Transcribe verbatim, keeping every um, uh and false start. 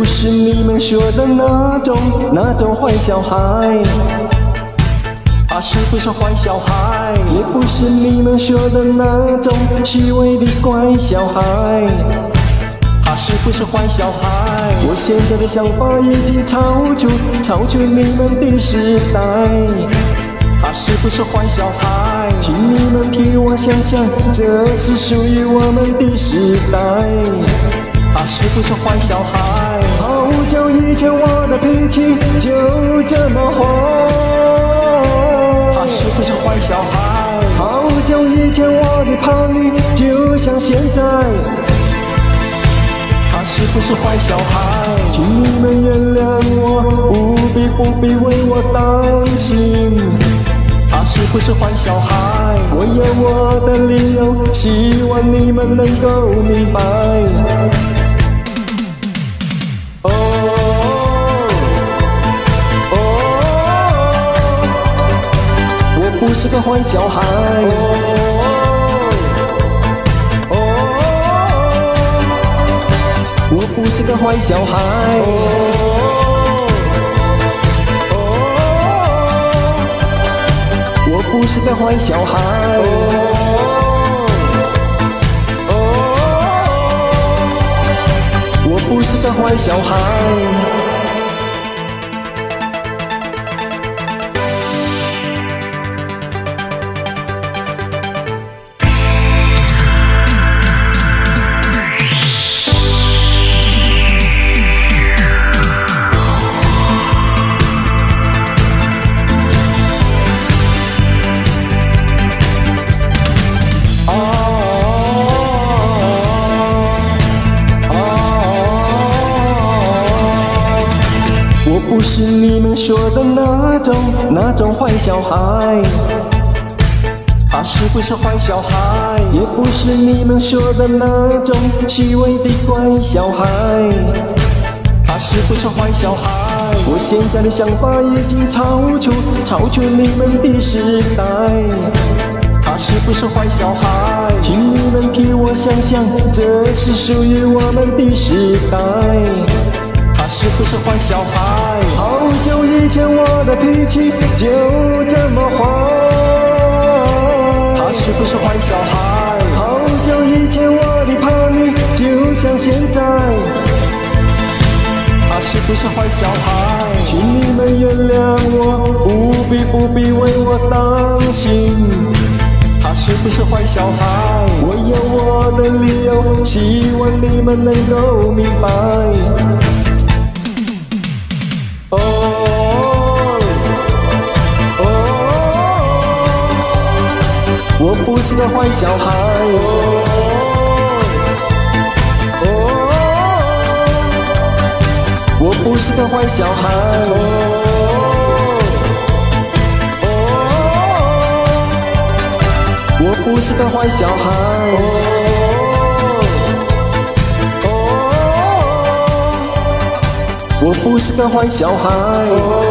是你们说的那种那种坏小孩，他是不是坏小孩？也不是你们说的那种虚伪的乖小孩，他是不是坏小孩？我现在的想法已经超出超出你们的时代，他是不是坏小孩？请你们替我想想，这是属于我们的时代，他是不是坏小孩？好久以前我的脾气就这么坏，他是不是坏小孩？好久以前我的叛逆就像现在，他是不是坏小孩？请你们原谅我，不必不必为我担心，他是不是坏小孩？我有我的理由，希望你们能够明白。哦哦，我不是个坏小孩。哦哦，我不是个坏小孩。我不是个坏小孩，我不是个坏小孩。我不是你们说的那种那种坏小孩，他是不是坏小孩？也不是你们说的那种虚伪的乖小孩，他是不是坏小孩？我现在的想法已经超出超出你们的时代，他是不是坏小孩？请你们替我想想，这是属于我们的时代，他是不是坏小孩？好久以前我的脾气就这么坏，他是不是坏小孩？好久以前我的叛逆就像现在，他是不是坏小孩？请你们原谅我，不必不必为我担心，他是不是坏小孩？我有我的理由，希望你们能够明白。哦哦，我不是个坏小孩。哦，我不是个坏小孩。哦，我不是个坏小孩。我不是个坏小孩。